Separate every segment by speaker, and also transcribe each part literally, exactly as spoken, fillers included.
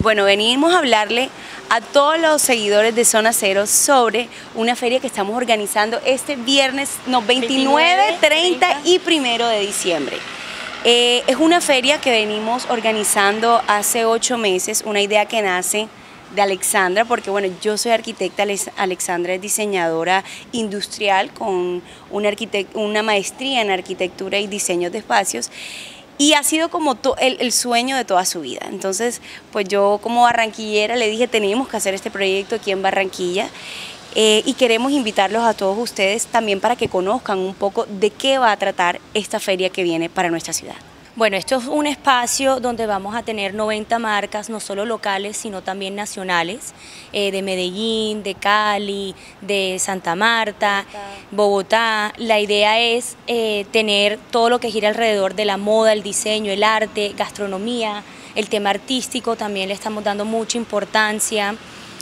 Speaker 1: Bueno, venimos a hablarle a todos los seguidores de Zona Cero sobre una feria que estamos organizando este viernes, no, veintinueve, treinta y primero de diciembre. Eh, es una feria que venimos organizando hace ocho meses, una idea que nace de Alexandra, porque bueno, yo soy arquitecta, Alexandra es diseñadora industrial con una, una maestría en arquitectura y diseño de espacios. Y ha sido como el, el sueño de toda su vida. Entonces, pues yo como barranquillera le dije, tenemos que hacer este proyecto aquí en Barranquilla. Eh, y queremos invitarlos a todos ustedes también para que conozcan un poco de qué va a tratar esta feria que viene para nuestra ciudad.
Speaker 2: Bueno, esto es un espacio donde vamos a tener noventa marcas, no solo locales, sino también nacionales, eh, de Medellín, de Cali, de Santa Marta, Bogotá. La idea es eh, tener todo lo que gira alrededor de la moda, el diseño, el arte, gastronomía, el tema artístico, también le estamos dando mucha importancia.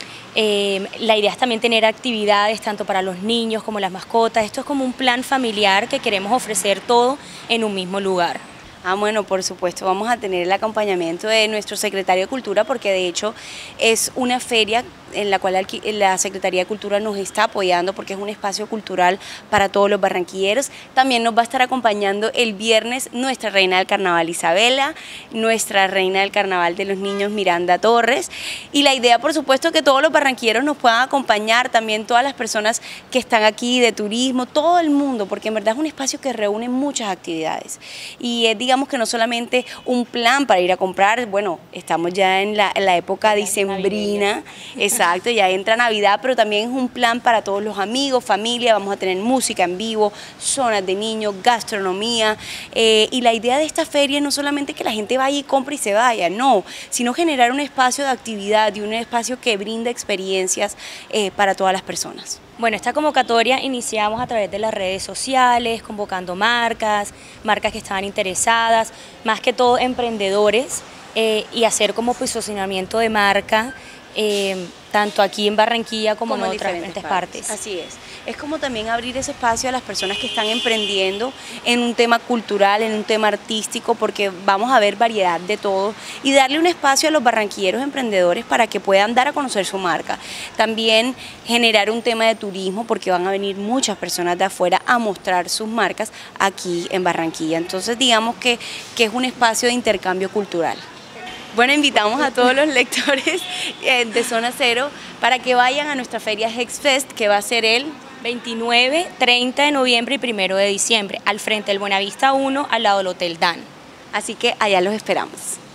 Speaker 2: Eh, la idea es también tener actividades tanto para los niños como las mascotas. Esto es como un plan familiar que queremos ofrecer todo en un mismo lugar.
Speaker 1: Ah, bueno, por supuesto, vamos a tener el acompañamiento de nuestro secretario de Cultura, porque de hecho es una feria en la cual la Secretaría de Cultura nos está apoyando, porque es un espacio cultural para todos los barranquilleros. También nos va a estar acompañando el viernes nuestra reina del carnaval Isabela, nuestra reina del carnaval de los niños Miranda Torres, y la idea, por supuesto, que todos los barranquilleros nos puedan acompañar, también todas las personas que están aquí de turismo, todo el mundo, porque en verdad es un espacio que reúne muchas actividades, y es, digamos, que no solamente un plan para ir a comprar. Bueno, estamos ya en la, en la época dicembrina, exacto, ya entra Navidad, pero también es un plan para todos los amigos, familia. Vamos a tener música en vivo, zonas de niños, gastronomía, eh, y la idea de esta feria no solamente que la gente vaya y compre y se vaya, no, sino generar un espacio de actividad y un espacio que brinda experiencias eh, para todas las personas.
Speaker 2: Bueno, esta convocatoria iniciamos a través de las redes sociales, convocando marcas, marcas que estaban interesadas, más que todo emprendedores, eh, y hacer como posicionamiento de marca, eh, tanto aquí en Barranquilla como, como en otras diferentes partes.
Speaker 1: partes. Así es. Es como también abrir ese espacio a las personas que están emprendiendo en un tema cultural, en un tema artístico, porque vamos a ver variedad de todo, y darle un espacio a los barranquilleros emprendedores para que puedan dar a conocer su marca. También generar un tema de turismo, porque van a venir muchas personas de afuera a mostrar sus marcas aquí en Barranquilla. Entonces digamos que, que es un espacio de intercambio cultural. Bueno, invitamos a todos los lectores de Zona Cero para que vayan a nuestra feria HexFest, que va a ser el
Speaker 2: veintinueve, treinta de noviembre y primero de diciembre, al frente del Buenavista uno, al lado del Hotel Dan.
Speaker 1: Así que allá los esperamos.